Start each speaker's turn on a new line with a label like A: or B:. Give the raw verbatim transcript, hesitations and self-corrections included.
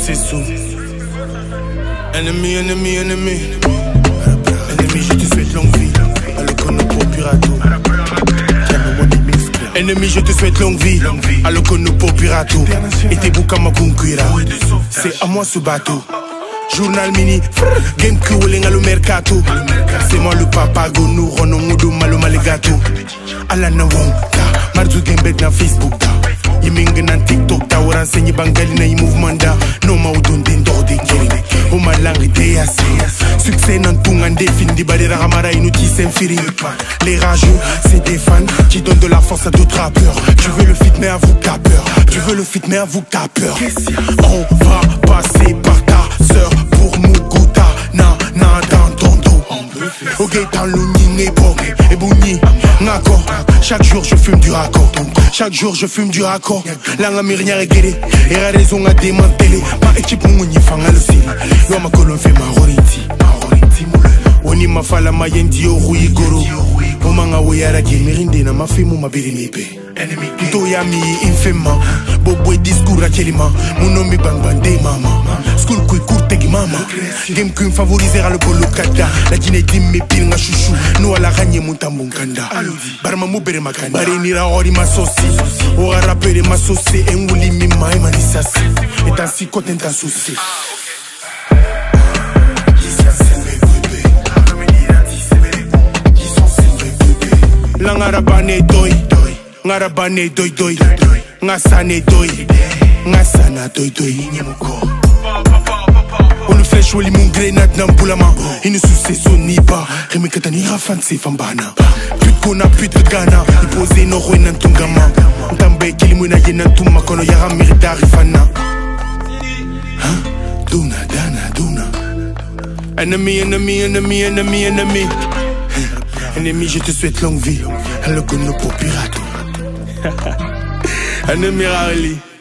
A: c'est sous. Ennemi, ennemi, ennemi. Ennemi, je te souhaite longue vie. Alokonopo pirato. Ennemi, je te souhaite longue vie. Alokonopo pirato. Et tes boukas ma conquira. C'est à moi ce bateau. Journal mini, game que à le mercato. C'est moi le papa gonou, rono moudou malo malegato. Alana wonta, marzu gembet na Facebook ta. Yiming na TikTok ta, waran senyi bangali na yi mouvement da. No ma udon den do de kiri. O malangi de asi. Succès nan tungan défini, di badera ramara inouti s'infiri. Les rageux, c'est des fans qui donnent de la force à d'autres rappeurs. Tu veux le fit mais avoue t'as peur. Tu veux le fit mais avoue t'as peur. On va passer par ta sœur pour Muguta, na na dans ton dos. Ok, dans l'uni et bon, et bouni, nako. Chaque jour je fume du raccord. Chaque jour je fume du raccord. L'anga mirinya regere, et la raison a démantelé. Ma équipe mouni fanga le siri. Yo ma colonne fait ma rorinti. Oni ma fala ma yendi o rui goro. Omanga weyara gemirinde na ma femu ma birinepe. Nto ya mi infema, bobo e discours a kelima. Munombi bang bang de mama. School kui courte gi mama. Game queen favorisera le bolo kada. La dîner dim me pile nga chouchou. Nous à la ragne montamon kanda. Barma mu bere makanda. Bare nira ori ma sosi. Ora rapere ma sosi. Enguli mi ma e manisasi. Et ainsi contente à souci. Ngarabane doi, ngarabane doi doi, ngasane doi, ngasana doi doi. On le flèche ou limon grenade n'amboulama. Il ne sous son ni pas. Rémi Katani rafan c'est fambana. Put qu'on a put le Ghana. Il posait no roi n'antungama. Ntambe kilimuna yenantuma kono yara mirita rifana. Hein? Duna dana duna. Ennemi, ennemi, ennemi, ennemi, ennemi. Ennemi, je te souhaite longue vie. Le Konopo pirato. Ennemi Rarely.